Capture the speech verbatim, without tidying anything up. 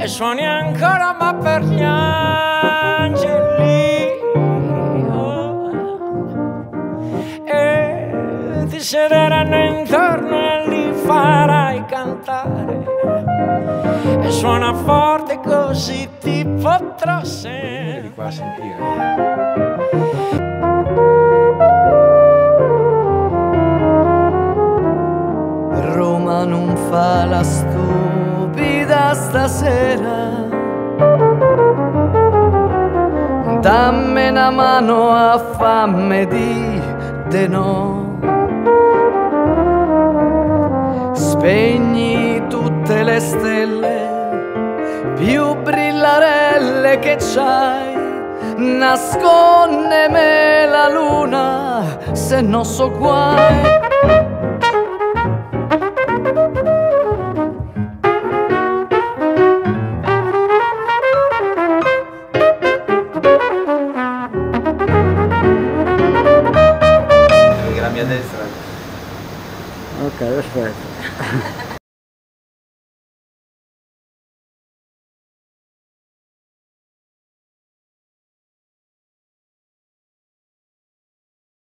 e suoni ancora ma per gli angeli, oh. E ti sederanno intorno e li farai cantare e suona forte così ti potrò sentire. Di qua a sentire. Roma non fa la stupida stasera, dammi una mano a fammi di de no. Spegni tutte le stelle più brillarelle che c'hai, nascondeme la luna se non so guai. La mia destra. Ok, aspetta.